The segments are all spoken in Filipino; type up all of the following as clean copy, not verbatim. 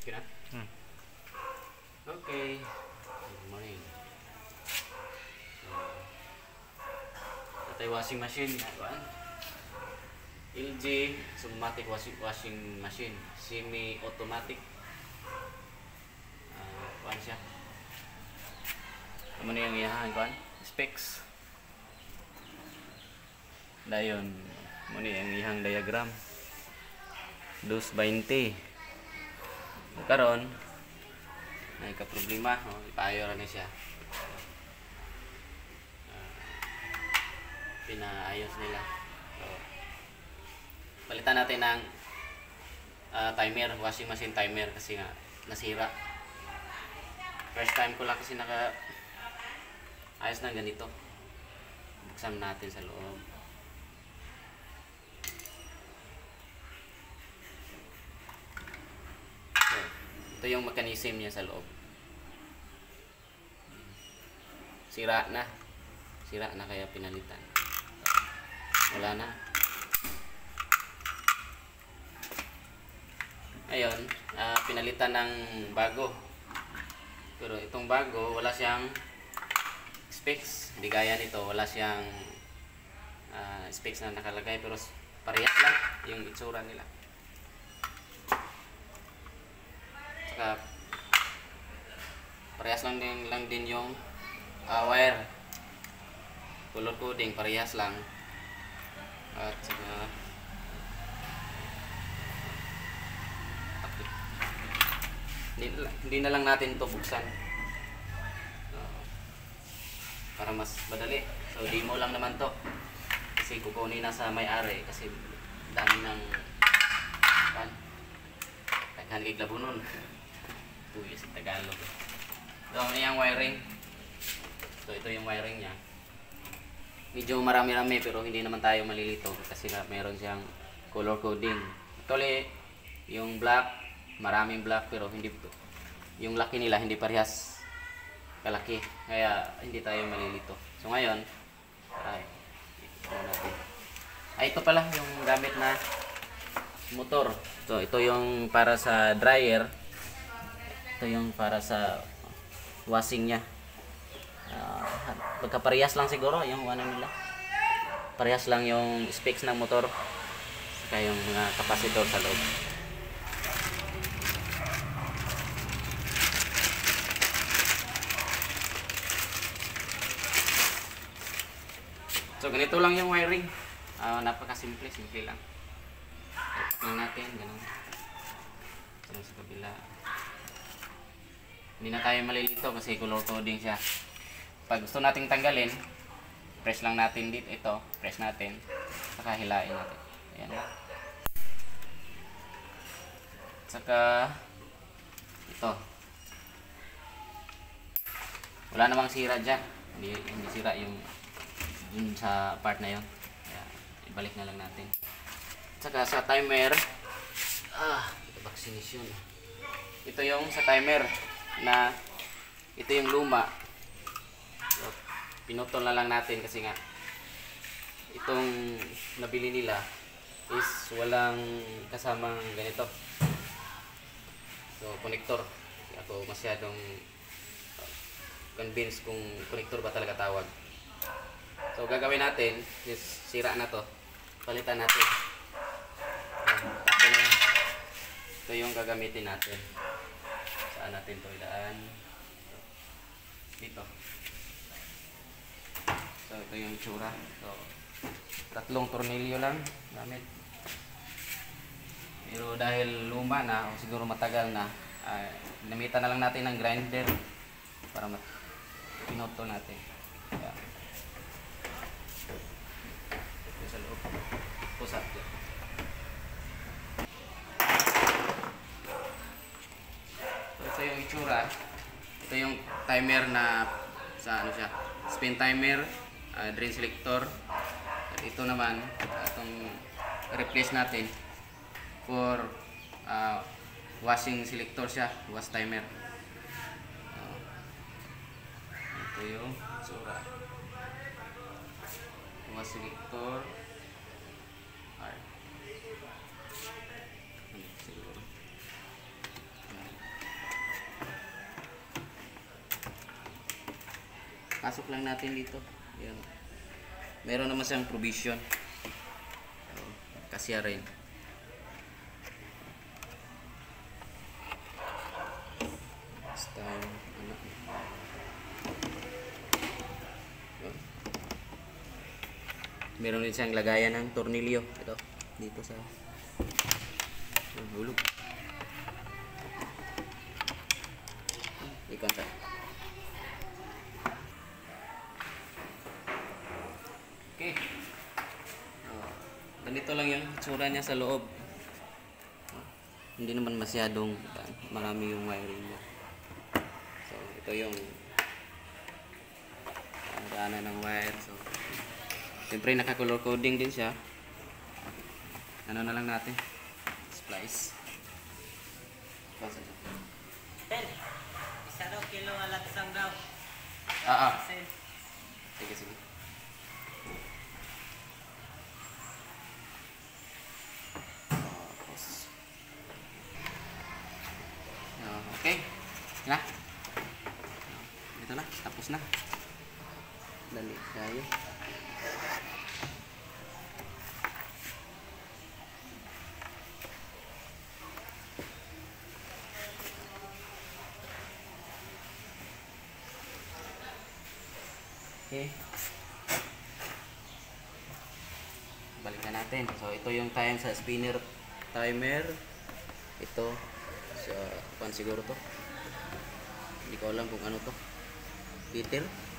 Kira? Hmm. Okay. Good morning. Atay washing machine nga kuan. LG automatic washing machine, semi-automatic. Kuan siya. Ano yung iyahan kuan? Specs. Dayon, muna yung ihang diagram. 220. Karon ay ka problema, ipayo ra ni siya. Pinaayos nila. So, palitan natin ng timer, washing machine timer kasi nga nasira. First time ko lang kasi naka ayos na ganito. Buksan natin sa loob. So, ito yung mechanism niya sa loob. Sira na. Sira na kaya pinalitan. Wala na. Ayun, pinalitan ng bago. Pero itong bago, wala siyang specs. Hindi gaya nito, wala siyang specs na nakalagay. Pero parehas lang yung itsura nila. Saka, parehas lang din yung wire. Color coding, parehas lang. At saka hindi na lang natin to buksan para mas madali. So demo lang naman to kasi kukunin na sa may-ari kasi dami ng taghan kay labunon. Tuyo sa Tagalog. So ano yung wiring? So ito yung wiring niya. Medyo marami-rami pero hindi naman tayo malilito kasi meron siyang color coding. Actually, yung black, maraming black pero hindi yung laki nila hindi parehas kalaki. Kaya hindi tayo malilito. So ngayon, ito pala yung gamit na motor. So ito yung para sa dryer. Ito yung para sa washing niya. Pagkaparehas lang siguro yung ano nila. Parehas lang yung specs ng motor saka yung mga kapasitor sa loob. So ganito lang yung wiring. Napakasimple, simple lang. Ito lang natin, ganun. So sa kabila. Hindi na tayo malilito kasi color coding siya. Pag gusto nating tanggalin, press lang natin dito, ito, press natin, saka hilain natin. Ayan. Saka ito. Wala namang sira dyan. Hindi sira yung sa part na yon. Ibalik na lang natin. Saka sa timer, ito vaccination. Ito yung sa timer na ito yung luma. So, pinutol na lang natin kasi nga itong nabili nila is walang kasamang ganito. So, connector. Ako masyadong convinced kung connector ba talaga tawag. So, gagawin natin is sira na to. Palitan natin. Tapos na. Ito yung gagamitin natin. Saan natin ito idaan? Dito. So ito yung itsura. So 3 tornilyo lang gamit. Pero dahil luma na o siguro matagal na, namitan na lang natin ng grinder para pinotol natin. Ayan. Ito sa loob. Pusat yan. So ito yung itsura. Ito yung timer na sa ano siya, spin timer, drain selector. At ito naman itong replace natin for washing selector siya, wash timer. Ito yung sura. Wash selector. Pasok lang natin dito. Yan. Meron naman siyang provision. Kasya rin. Basta ano. Meron din siyang lagayan ng tornilyo. Ito. Dito sa hulog. Ikon sa. Okay. Ganito lang yung itsura niya sa loob. Hindi naman masyadong marami yung wiring niya. So, ito yung daanan ng wire. So, siyempre naka-color coding din siya. Ano na lang natin? Splice. Isa daw kilo alat isang daw. Sige, sige. Okay. Na. Ito na. Tapos na. Dali tayo. Okay. Balikan natin. So, ito yung time sa spinner timer. Ito sa pan siguro to. Hindi ko alam kung ano to. Heater.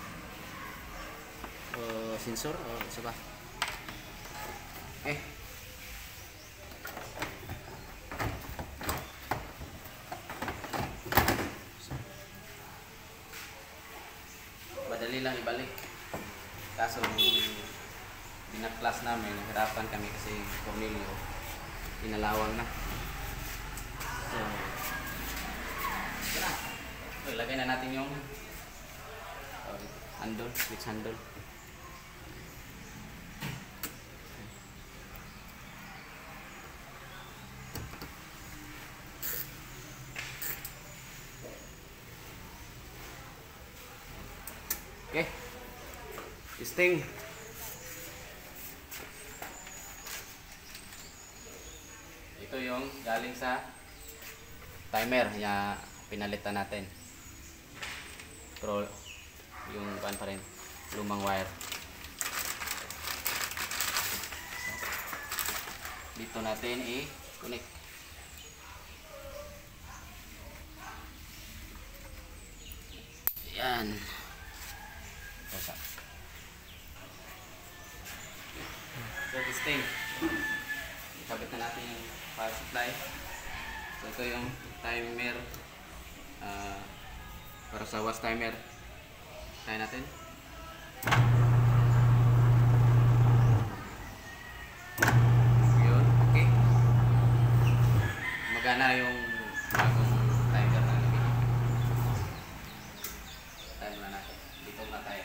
Sensor o isa ba? Okay. Madali lang ibalik. Kaso nung binaklas namin, nahirapan kami kasi tornilyo inalawang na. So, ito na. So, ilagay na natin yung handle, switch handle. Okay. Testing. Ito yung galing sa timer na pinalitan natin. Pero yung pan pa rin, lumang wire. So, dito natin i-connect. Yan. So, testing. Ikabit na natin yung power supply. So, ito yung timer para sa wash timer. Kaya natin. Yun, okay. Magana yung bagong timer na nabili. Time na natin. Dito na tayo.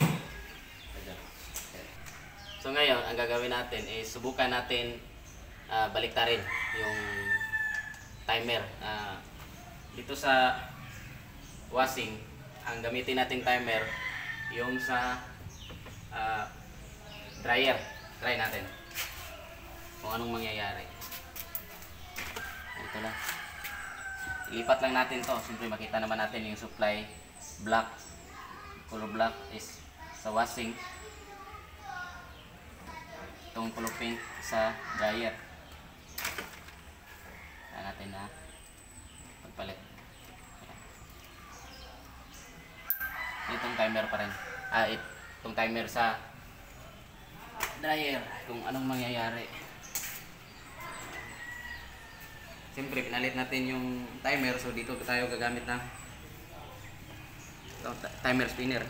So ngayon, ang gagawin natin is subukan natin baliktarin yung timer. Dito sa washing, ang gamitin nating timer yung sa dryer. Try natin kung anong mangyayari. Ito na. Ilipat lang natin to. Siyempre makita naman natin yung supply black, color black is sa washing. Itong color pink sa dryer. Kaya natin na pagpalit. Itong timer pa rin. Itong timer sa dryer. Kung anong mangyayari. Siyempre pinalit natin yung timer. So dito tayo gagamit ng timer spinner.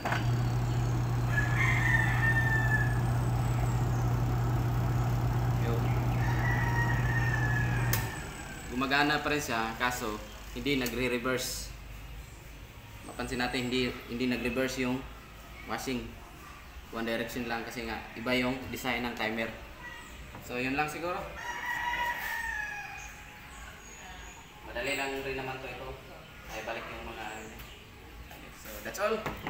Gumagana pa rin siya, kaso hindi nagre-reverse. Mapansin natin hindi nag-reverse yung washing. One direction lang kasi nga iba yung design ng timer. So yun lang siguro. Madali lang rin naman ito. Ay balik yung mga. So that's all.